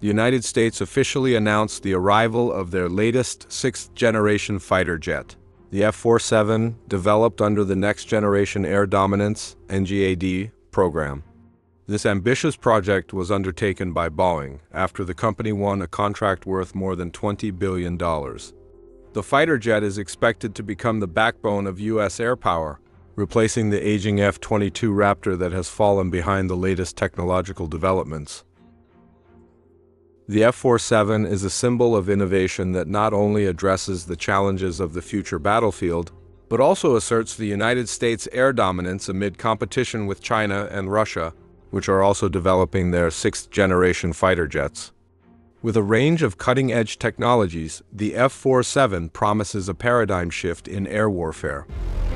the United States officially announced the arrival of their latest sixth-generation fighter jet, the F-47, developed under the Next Generation Air Dominance (NGAD) program. This ambitious project was undertaken by Boeing after the company won a contract worth more than $20 billion. The fighter jet is expected to become the backbone of U.S. air power, replacing the aging F-22 Raptor that has fallen behind the latest technological developments. The F-47 is a symbol of innovation that not only addresses the challenges of the future battlefield, but also asserts the United States' air dominance amid competition with China and Russia, which are also developing their sixth-generation fighter jets. With a range of cutting-edge technologies, the F-47 promises a paradigm shift in air warfare.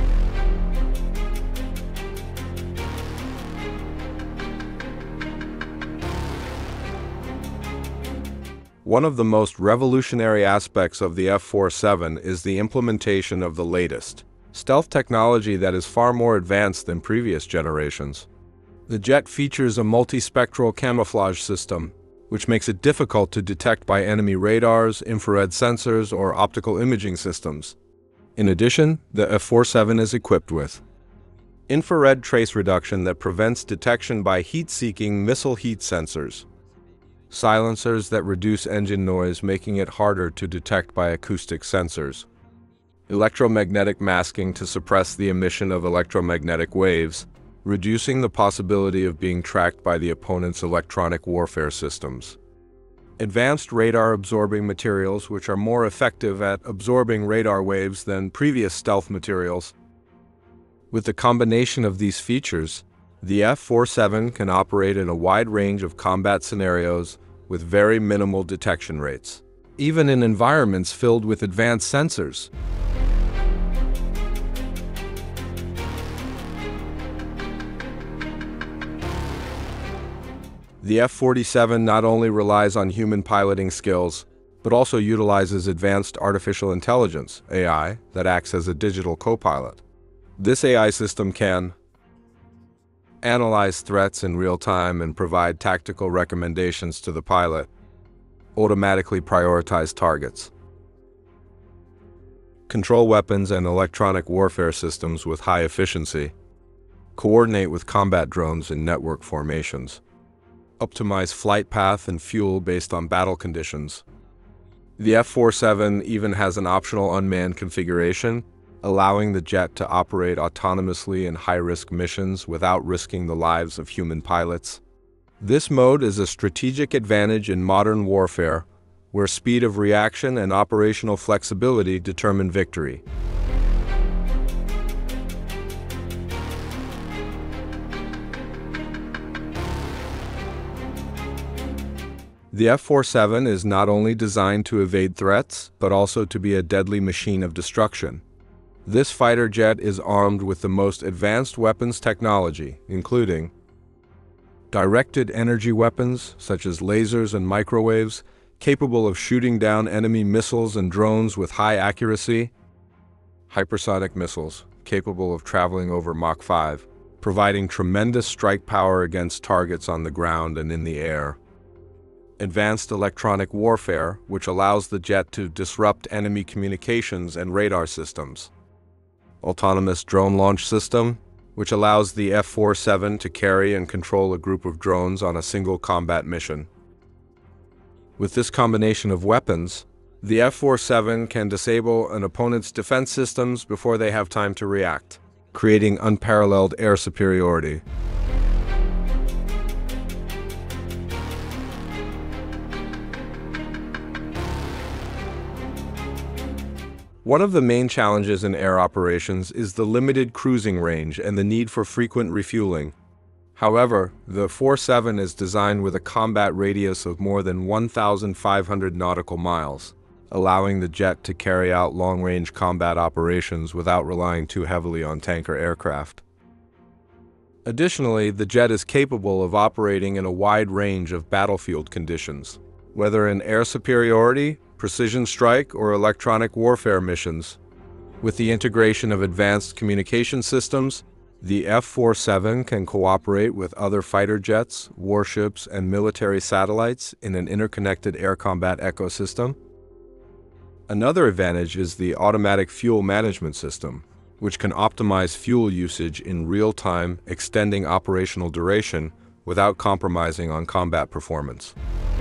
One of the most revolutionary aspects of the F-47 is the implementation of the latest stealth technology that is far more advanced than previous generations. The jet features a multispectral camouflage system, which makes it difficult to detect by enemy radars, infrared sensors, or optical imaging systems. In addition, the F-47 is equipped with infrared trace reduction that prevents detection by heat-seeking missile heat sensors, silencers that reduce engine noise, making it harder to detect by acoustic sensors, electromagnetic masking to suppress the emission of electromagnetic waves, reducing the possibility of being tracked by the opponent's electronic warfare systems. Advanced radar-absorbing materials, which are more effective at absorbing radar waves than previous stealth materials. With the combination of these features, the F-47 can operate in a wide range of combat scenarios with very minimal detection rates, even in environments filled with advanced sensors. The F-47 not only relies on human piloting skills, but also utilizes advanced artificial intelligence, AI, that acts as a digital co-pilot. This AI system can analyze threats in real time and provide tactical recommendations to the pilot, automatically prioritize targets, control weapons and electronic warfare systems with high efficiency, coordinate with combat drones in network formations, optimize flight path and fuel based on battle conditions. The F-47 even has an optional unmanned configuration, allowing the jet to operate autonomously in high-risk missions without risking the lives of human pilots. This mode is a strategic advantage in modern warfare, where speed of reaction and operational flexibility determine victory. The F-47 is not only designed to evade threats, but also to be a deadly machine of destruction. This fighter jet is armed with the most advanced weapons technology, including directed energy weapons, such as lasers and microwaves, capable of shooting down enemy missiles and drones with high accuracy, hypersonic missiles, capable of traveling over Mach 5, providing tremendous strike power against targets on the ground and in the air, advanced electronic warfare, which allows the jet to disrupt enemy communications and radar systems, autonomous drone launch system, which allows the F-47 to carry and control a group of drones on a single combat mission. With this combination of weapons, the F-47 can disable an opponent's defense systems before they have time to react, creating unparalleled air superiority. One of the main challenges in air operations is the limited cruising range and the need for frequent refueling. However, the F-47 is designed with a combat radius of more than 1,500 nautical miles, allowing the jet to carry out long-range combat operations without relying too heavily on tanker aircraft. Additionally, the jet is capable of operating in a wide range of battlefield conditions, whether in air superiority, precision strike, or electronic warfare missions. With the integration of advanced communication systems, The F-47 can cooperate with other fighter jets, warships, and military satellites in an interconnected air combat ecosystem. Another advantage is the automatic fuel management system, which can optimize fuel usage in real time, extending operational duration without compromising on combat performance.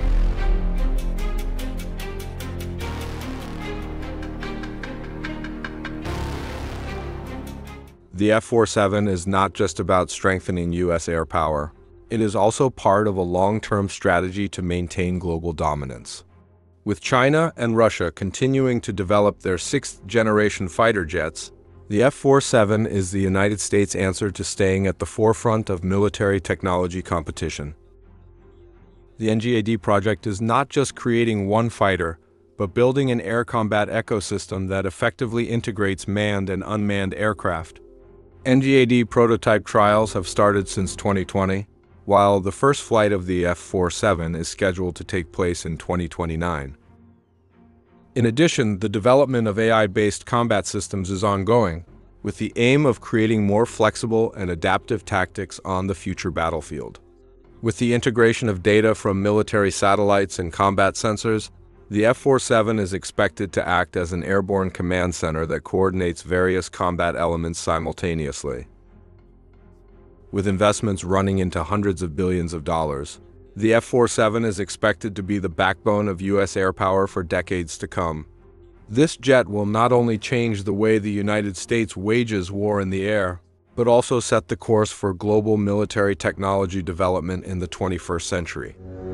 The F-47 is not just about strengthening U.S. air power. It is also part of a long-term strategy to maintain global dominance. With China and Russia continuing to develop their sixth-generation fighter jets, the F-47 is the United States' answer to staying at the forefront of military technology competition. The NGAD project is not just creating one fighter, but building an air combat ecosystem that effectively integrates manned and unmanned aircraft. NGAD prototype trials have started since 2020, while the first flight of the F-47 is scheduled to take place in 2029. In addition, the development of AI-based combat systems is ongoing, with the aim of creating more flexible and adaptive tactics on the future battlefield. With the integration of data from military satellites and combat sensors, the F-47 is expected to act as an airborne command center that coordinates various combat elements simultaneously. With investments running into hundreds of billions of dollars, the F-47 is expected to be the backbone of U.S. air power for decades to come. This jet will not only change the way the United States wages war in the air, but also set the course for global military technology development in the 21st century.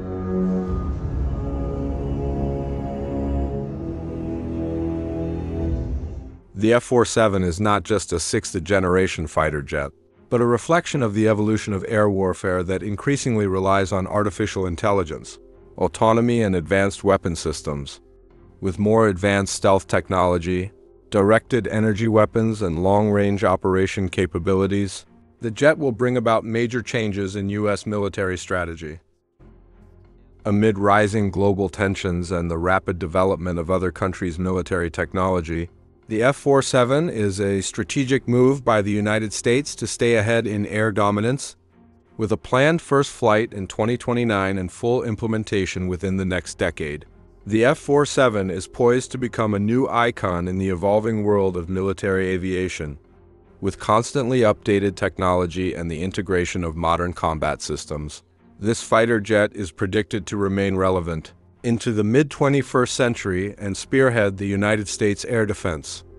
The F-47 is not just a sixth-generation fighter jet, but a reflection of the evolution of air warfare that increasingly relies on artificial intelligence, autonomy, and advanced weapon systems. With more advanced stealth technology, directed energy weapons, and long-range operation capabilities, the jet will bring about major changes in U.S. military strategy. Amid rising global tensions and the rapid development of other countries' military technology, the F-47 is a strategic move by the United States to stay ahead in air dominance, with a planned first flight in 2029 and full implementation within the next decade. The F-47 is poised to become a new icon in the evolving world of military aviation, with constantly updated technology and the integration of modern combat systems. This fighter jet is predicted to remain relevant into the mid-21st century and spearhead the United States air defense.